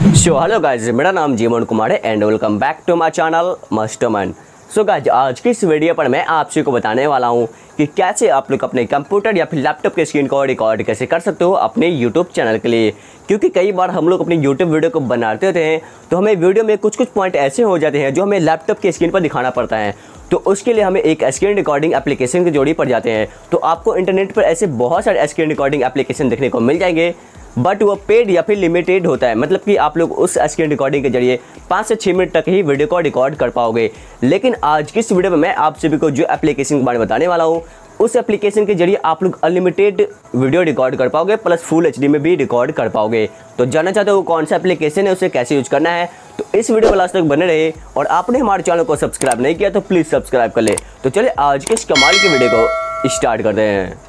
Hello guys, मेरा नाम जीवन कुमार है and welcome back to my channel Mastermind. So guys, आज की इस वीडियो पर मैं आपसे को बताने वाला हूं कि कैसे आप लोग अपने कंप्यूटर या फिर लैपटॉप के स्क्रीन को रिकॉर्ड कैसे कर सकते हो अपने यूट्यूब चैनल के लिए। क्योंकि कई बार हम लोग अपने यूट्यूब वीडियो को बनाते होते हैं तो हमें वीडियो में कुछ पॉइंट ऐसे हो जाते हैं जो हमें लैपटॉप के स्क्रीन पर दिखाना पड़ता है, तो उसके लिए हमें एक स्क्रीन रिकॉर्डिंग एप्लीकेशन की जरूरत पड़ जाते हैं। तो आपको इंटरनेट पर ऐसे बहुत सारे स्क्रीन रिकॉर्डिंग एप्लीकेशन देखने को मिल जाएंगे, बट वो पेड या फिर लिमिटेड होता है। मतलब कि आप लोग उस स्क्रीन रिकॉर्डिंग के जरिए 5 से 6 मिनट तक ही वीडियो को रिकॉर्ड कर पाओगे। लेकिन आज की इस वीडियो में मैं आप सभी को जो एप्लीकेशन के बारे में बताने वाला हूँ, उस एप्लीकेशन के जरिए आप लोग अनलिमिटेड वीडियो रिकॉर्ड कर पाओगे, प्लस फुल HD में भी रिकॉर्ड कर पाओगे। तो जानना चाहते हो कौन सा एप्लीकेशन है, उसे कैसे यूज करना है, तो इस वीडियो में लास्ट तक बने रहे। और आपने हमारे चैनल को सब्सक्राइब नहीं किया तो प्लीज़ सब्सक्राइब कर ले। तो चलिए आज के इस कमाल की वीडियो को स्टार्ट करते हैं।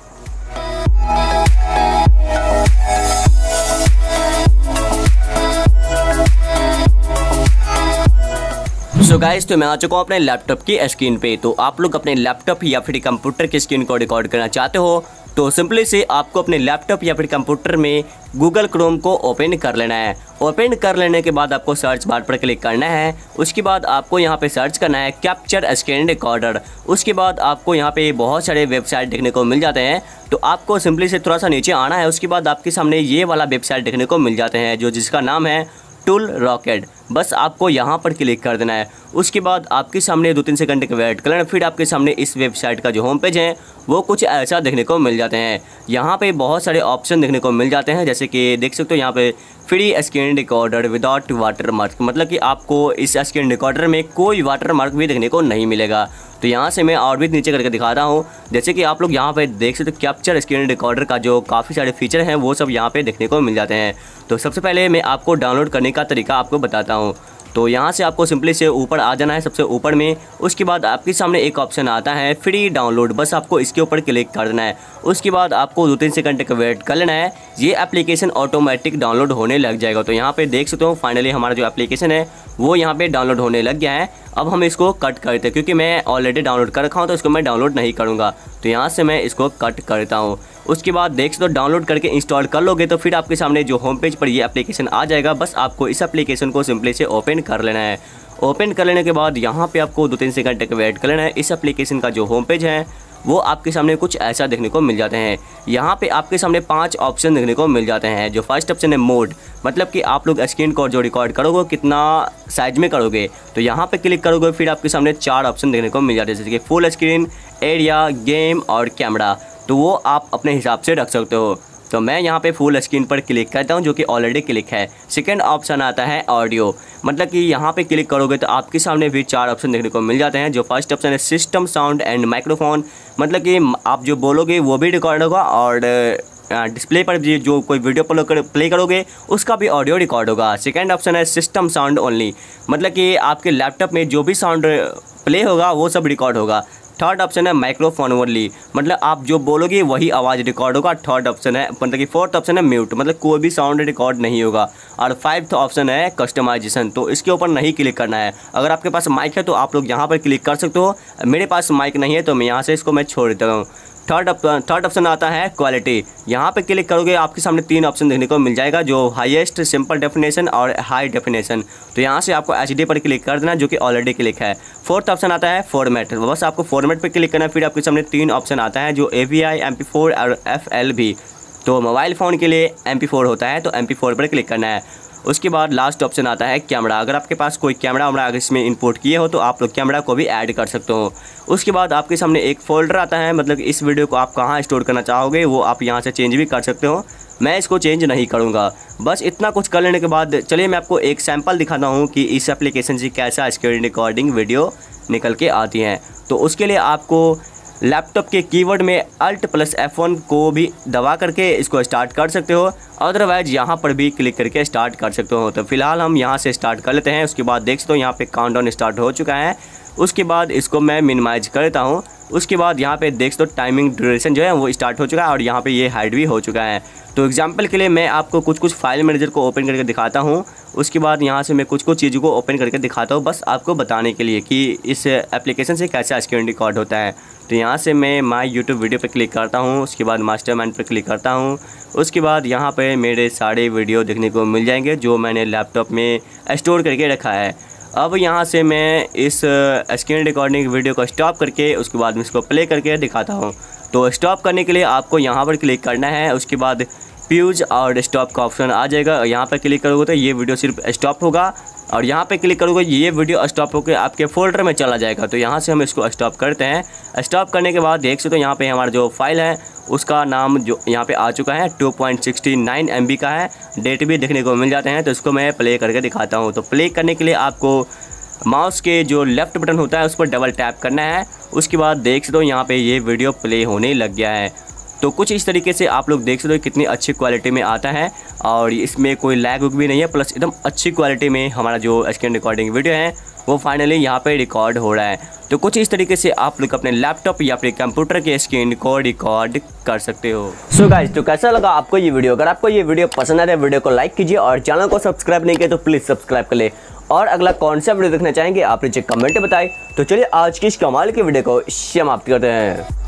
सो गाइस, तो मैं आ चुका हूँ अपने लैपटॉप की स्क्रीन पे। तो आप लोग अपने लैपटॉप या फिर कंप्यूटर की स्क्रीन को रिकॉर्ड करना चाहते हो तो सिंपली से आपको अपने लैपटॉप या फिर कंप्यूटर में गूगल क्रोम को ओपन कर लेना है। ओपन कर लेने के बाद आपको सर्च बार पर क्लिक करना है। उसके बाद आपको यहाँ पे सर्च करना है कैप्चर स्क्रीन रिकॉर्डर। उसके बाद आपको यहाँ पे बहुत सारे वेबसाइट देखने को मिल जाते हैं, तो आपको सिंपली से थोड़ा सा नीचे आना है। उसके बाद आपके सामने ये वाला वेबसाइट देखने को मिल जाते हैं जिसका नाम है टूल रॉकेट। बस आपको यहाँ पर क्लिक कर देना है। उसके बाद आपके सामने 2-3 सेकंड का वेट कर लेना, फिर आपके सामने इस वेबसाइट का जो होम पेज है वो कुछ ऐसा देखने को मिल जाते हैं। यहाँ पे बहुत सारे ऑप्शन देखने को मिल जाते हैं, जैसे कि देख सकते हो यहाँ पे free screen recorder without watermark, मतलब कि आपको इस स्क्रीन रिकॉर्डर में कोई वाटरमार्क भी देखने को नहीं मिलेगा। तो यहाँ से मैं और भी नीचे करके दिखाता हूँ, जैसे कि आप लोग यहाँ पे देख सकते हो कैप्चर स्क्रीन रिकॉर्डर का जो काफ़ी सारे फीचर हैं वो सब यहाँ पे देखने को मिल जाते हैं। तो सबसे पहले मैं आपको डाउनलोड करने का तरीका आपको बताता हूँ। तो यहाँ से आपको सिंपली से ऊपर आ जाना है, सबसे ऊपर में। उसके बाद आपके सामने एक ऑप्शन आता है फ्री डाउनलोड, बस आपको इसके ऊपर क्लिक कर देना है। उसके बाद आपको 2-3 सेकंड तक वेट कर लेना है। ये एप्लीकेशन ऑटोमेटिक डाउनलोड होने लग जाएगा। तो यहाँ पे देख सकते हो फाइनली हमारा जो एप्लीकेशन है वो यहाँ पे डाउनलोड होने लग गया है। अब हम इसको कट करते हैं, क्योंकि मैं ऑलरेडी डाउनलोड कर रखा हूँ तो इसको मैं डाउनलोड नहीं करूँगा। तो यहाँ से मैं इसको कट करता हूँ। उसके बाद देख सकते हो डाउनलोड करके इंस्टॉल कर लोगे तो फिर आपके सामने जो होम पेज पर ये एप्लीकेशन आ जाएगा। बस आपको इस एप्लीकेशन को सिंपली से ओपन कर लेना है। ओपन कर लेने के बाद यहाँ पे आपको 2-3 सेकंड तक वेट कर लेना है। इस एप्लीकेशन का जो होम पेज है वो आपके सामने कुछ ऐसा देखने को मिल जाते हैं। यहाँ पे आपके सामने 5 ऑप्शन देखने को मिल जाते हैं। जो फर्स्ट ऑप्शन है मोड, मतलब कि आप लोग स्क्रीन को जो रिकॉर्ड करोगे कितना साइज में करोगे, तो यहाँ पे क्लिक करोगे फिर आपके सामने 4 ऑप्शन देखने को मिल जाते हैं, जैसे कि फुल स्क्रीन, एरिया, गेम और कैमरा। तो वो आप अपने हिसाब से रख सकते हो। तो मैं यहाँ पे फुल स्क्रीन पर क्लिक करता हूँ, जो कि ऑलरेडी क्लिक है। सेकंड ऑप्शन आता है ऑडियो, मतलब कि यहाँ पे क्लिक करोगे तो आपके सामने भी 4 ऑप्शन देखने को मिल जाते हैं। जो फर्स्ट ऑप्शन है सिस्टम साउंड एंड माइक्रोफोन, मतलब कि आप जो बोलोगे वो भी रिकॉर्ड होगा और डिस्प्ले पर जो कोई वीडियो प्ले करोगे उसका भी ऑडियो रिकॉर्ड होगा। सेकंड ऑप्शन है सिस्टम साउंड ओनली, मतलब कि आपके लैपटॉप में जो भी साउंड प्ले होगा वो सब रिकॉर्ड होगा। थर्ड ऑप्शन है माइक्रोफोन ओनली, मतलब आप जो बोलोगे वही आवाज़ रिकॉर्ड होगा। थर्ड ऑप्शन है मतलब कि फोर्थ ऑप्शन है म्यूट, मतलब कोई भी साउंड रिकॉर्ड नहीं होगा। और 5th ऑप्शन है कस्टमाइजेशन, तो इसके ऊपर नहीं क्लिक करना है। अगर आपके पास माइक है तो आप लोग यहाँ पर क्लिक कर सकते हो। मेरे पास माइक नहीं है तो मैं यहाँ से इसको मैं छोड़ देता हूँ। थर्ड ऑप्शन आता है क्वालिटी, यहाँ पे क्लिक करोगे आपके सामने 3 ऑप्शन देखने को मिल जाएगा, जो हाईएस्ट, सिंपल डेफिनेशन और हाई डेफिनेशन। तो यहाँ से आपको HD पर क्लिक कर देना, जो कि ऑलरेडी क्लिक है। फोर्थ ऑप्शन आता है फॉर्मेट, बस आपको फॉर्मेट पे क्लिक करना है। फिर आपके सामने 3 ऑप्शन आता है, जो AVI, MP4 और FLV। तो मोबाइल फ़ोन के लिए MP4 होता है, तो MP4 पर क्लिक करना है। उसके बाद लास्ट ऑप्शन आता है कैमरा। अगर आपके पास कोई कैमरा अगर इसमें इंपोर्ट किए हो तो आप लोग कैमरा को भी ऐड कर सकते हो। उसके बाद आपके सामने एक फ़ोल्डर आता है, मतलब इस वीडियो को आप कहाँ स्टोर करना चाहोगे वो आप यहाँ से चेंज भी कर सकते हो। मैं इसको चेंज नहीं करूँगा। बस इतना कुछ कर लेने के बाद चलिए मैं आपको एक सैम्पल दिखाता हूँ कि इस एप्लीकेशन से कैसा स्क्रीन रिकॉर्डिंग वीडियो निकल के आती हैं। तो उसके लिए आपको लैपटॉप के कीबोर्ड में Alt+F1 को भी दबा करके इसको स्टार्ट कर सकते हो, अदरवाइज यहाँ पर भी क्लिक करके स्टार्ट कर सकते हो। तो फिलहाल हम यहाँ से स्टार्ट कर लेते हैं। उसके बाद देख सकते हो यहाँ पे काउंटडाउन स्टार्ट हो चुका है। उसके बाद इसको मैं मिनिमाइज कर देता हूँ। उसके बाद यहाँ पे देख सकते हो टाइमिंग ड्यूरेशन जो है वो स्टार्ट हो चुका है और यहाँ पे ये हाइड भी हो चुका है। तो एग्जांपल के लिए मैं आपको कुछ फाइल मैनेजर को ओपन करके दिखाता हूँ। उसके बाद यहाँ से मैं कुछ चीज़ों को ओपन करके दिखाता हूँ, बस आपको बताने के लिए कि इस एप्लीकेशन से कैसा स्क्रीन रिकॉर्ड होता है। तो यहाँ से मैं माय यूट्यूब वीडियो पे क्लिक करता हूँ, उसके बाद मास्टरमाइंड पे क्लिक करता हूँ। उसके बाद यहाँ पे मेरे सारे वीडियो देखने को मिल जाएंगे जो मैंने लैपटॉप में स्टोर करके रखा है। अब यहाँ से मैं इस स्क्रीन रिकॉर्डिंग वीडियो को स्टॉप करके उसके बाद मैं इसको प्ले करके दिखाता हूँ। तो स्टॉप करने के लिए आपको यहाँ पर क्लिक करना है, उसके बाद फ्यूज और स्टॉप का ऑप्शन आ जाएगा। यहाँ पर क्लिक करोगे तो ये वीडियो सिर्फ स्टॉप होगा, और यहाँ पे क्लिक करोगे ये वीडियो स्टॉप होकर आपके फोल्डर में चला जाएगा। तो यहाँ से हम इसको स्टॉप करते हैं। स्टॉप करने के बाद देख सकते हो यहाँ पे हमारा जो फाइल है उसका नाम जो यहाँ पे आ चुका है 2.69 MB का है, डेट भी देखने को मिल जाते हैं। तो इसको मैं प्ले करके दिखाता हूँ। तो प्ले करने के लिए आपको माउस के जो लेफ़्ट बटन होता है उस पर डबल टैप करना है। उसके बाद देख सकते हो यहाँ पे ये वीडियो प्ले होने लग गया है। तो कुछ इस तरीके से आप लोग देख सकते हो कितनी अच्छी क्वालिटी में आता है, और इसमें कोई लैग भी नहीं है, प्लस एकदम अच्छी क्वालिटी में हमारा जो स्क्रीन रिकॉर्डिंग वीडियो है वो फाइनली यहाँ पे रिकॉर्ड हो रहा है। तो कुछ इस तरीके से आप लोग अपने लैपटॉप या फिर कंप्यूटर के स्क्रीन को रिकॉर्ड कर सकते हो। सो गाइस, तो कैसा लगा आपको ये वीडियो? अगर आपको ये वीडियो पसंद आए तो वीडियो को लाइक कीजिए, और चैनल को सब्सक्राइब नहीं किया तो प्लीज़ सब्सक्राइब कर ले। और अगला कौन सा वीडियो देखना चाहेंगे आप नीचे कमेंट में बताएं। तो चलिए आज की इस कमाल की वीडियो को समाप्त करते हैं।